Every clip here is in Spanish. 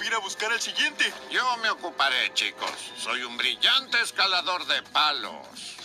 ir a buscar al siguiente. Yo me ocuparé, chicos. Soy un brillante escalador de palos.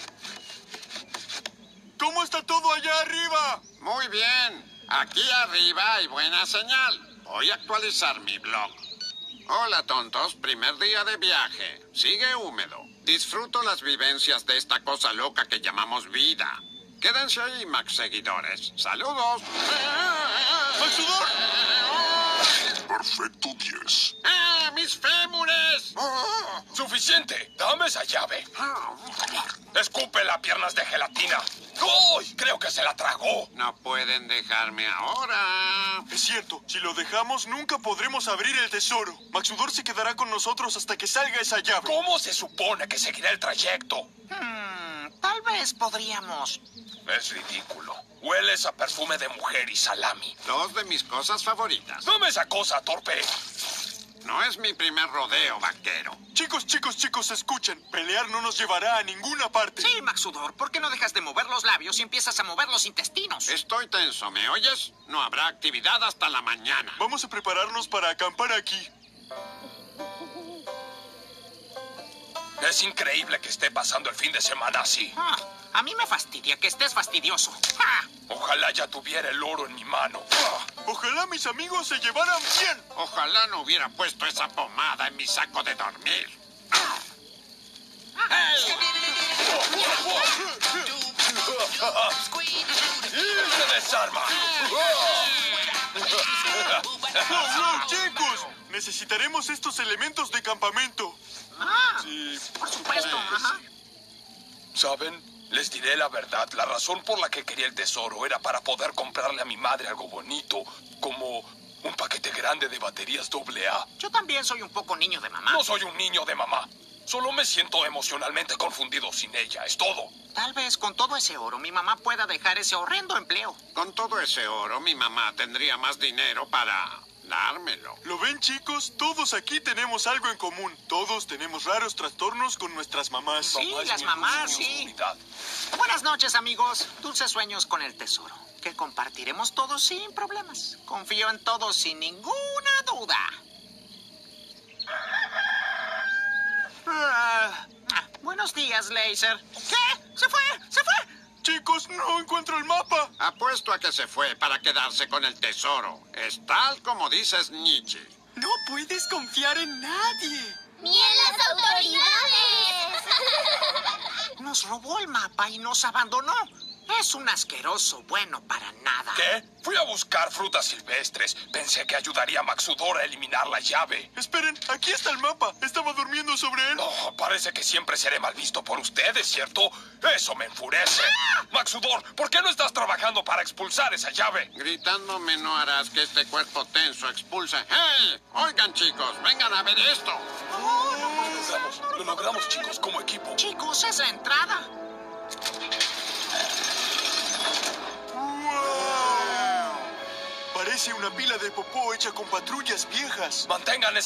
¿Cómo está todo allá arriba? Muy bien. Aquí arriba hay buena señal. Voy a actualizar mi blog. Hola, tontos. Primer día de viaje. Sigue húmedo. Disfruto las vivencias de esta cosa loca que llamamos vida. Quédense ahí, Max seguidores. ¡Saludos! ¡Maxudor! Perfecto 10. ¡Ah, mis fémures! ¡Suficiente! ¡Dame esa llave! ¡Escúpela, piernas de gelatina! ¡Uy! Creo que se la tragó. No pueden dejarme ahora. Es cierto, si lo dejamos nunca podremos abrir el tesoro. Maxudor se quedará con nosotros hasta que salga esa llave. ¿Cómo se supone que seguirá el trayecto? Tal vez podríamos. Es ridículo. Hueles a perfume de mujer y salami. Dos de mis cosas favoritas. ¡Dame esa cosa, torpe! No es mi primer rodeo, vaquero. Chicos, escuchen. Pelear no nos llevará a ninguna parte. Sí, Maxudor, ¿por qué no dejas de mover los labios y empiezas a mover los intestinos? Estoy tenso, ¿me oyes? No habrá actividad hasta la mañana. Vamos a prepararnos para acampar aquí. Es increíble que esté pasando el fin de semana así. A mí me fastidia que estés fastidioso. ¡Ja! Ojalá ya tuviera el oro en mi mano. Ojalá mis amigos se llevaran bien. Ojalá no hubiera puesto esa pomada en mi saco de dormir. ¡Se desarma! ¡No, chicos! Necesitaremos estos elementos de campamento. Sí. Por supuesto. Ajá. ¿Saben? Les diré la verdad. La razón por la que quería el tesoro era para poder comprarle a mi madre algo bonito, como un paquete grande de baterías AA. Yo también soy un poco niño de mamá. No soy un niño de mamá. Solo me siento emocionalmente confundido sin ella. Es todo. Tal vez con todo ese oro mi mamá pueda dejar ese horrendo empleo. Con todo ese oro, mi mamá tendría más dinero para dármelo. ¿Lo ven, chicos? Todos aquí tenemos algo en común. Todos tenemos raros trastornos con nuestras mamás. Sí, Mamá es las mi mamás, luz en mi sí. oscuridad. Buenas noches, amigos. Dulces sueños con el tesoro, que compartiremos todos sin problemas. Confío en todos sin ninguna duda. Buenos días, Laser. ¿Qué? ¿Se fue? ¡Se fue! Chicos, no encuentro el mapa. Apuesto a que se fue para quedarse con el tesoro. Es tal como dices, Nietzsche. No puedes confiar en nadie. ¡Ni en las autoridades! Nos robó el mapa y nos abandonó. Es un asqueroso bueno para nada. ¿Qué? Fui a buscar frutas silvestres. Pensé que ayudaría a Maxudor a eliminar la llave. Esperen, aquí está el mapa. Estaba durmiendo sobre él. Oh, parece que siempre seré mal visto por ustedes, ¿cierto? Eso me enfurece. Maxudor, ¿por qué no estás trabajando para expulsar esa llave? Gritándome no harás que este cuerpo tenso expulse. ¡Hey! Oigan, chicos, vengan a ver esto. Lo logramos, chicos, como equipo. Chicos, esa entrada. ¡Wow! Parece una pila de popó hecha con patrullas viejas. Mantengan